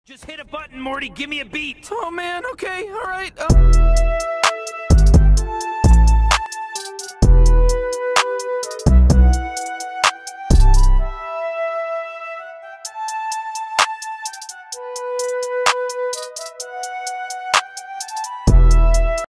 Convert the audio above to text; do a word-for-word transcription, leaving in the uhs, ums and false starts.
Just hit a button, Morty. Give me a beat. Oh man, okay, all right. Um...